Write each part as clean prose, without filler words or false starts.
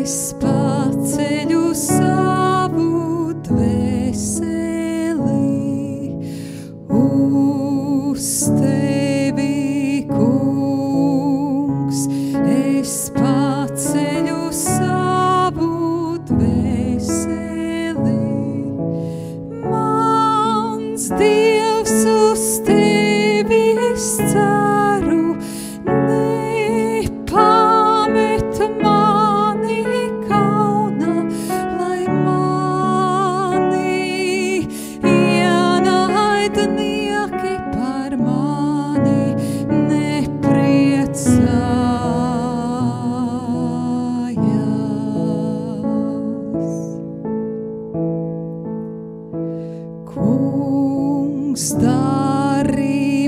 paceļu savu dvēseli uz tevi, kungs. Es paceļu savu dvēseli, mans Dievs, uz tevi es ceru, nepamet mani kauna, lai mani ienaidnieki par mani nepriecājas. Kungs, dari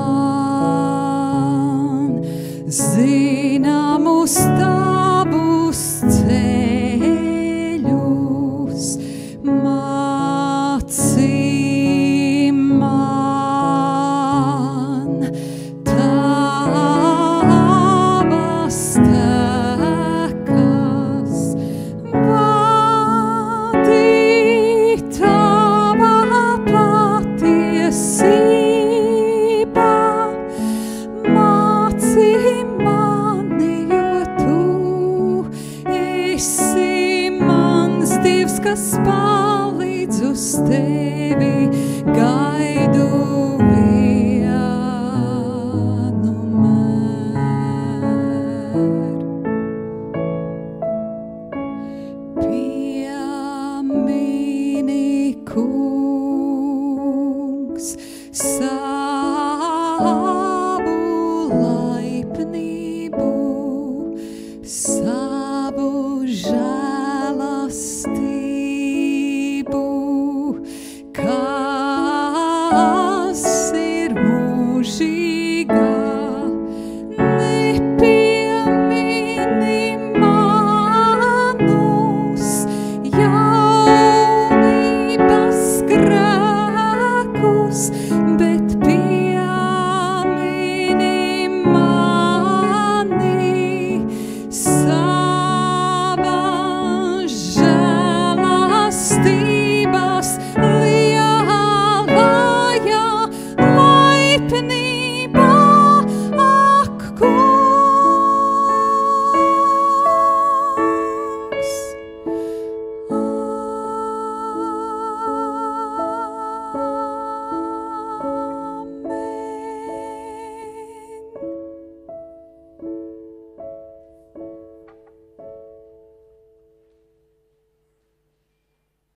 man zināmus tavus ceļus, māci man tavas tekas, vadi tava patiesība, māci mani, jo tu esi mans Dievs, kas palīdz uz tevi gaidu.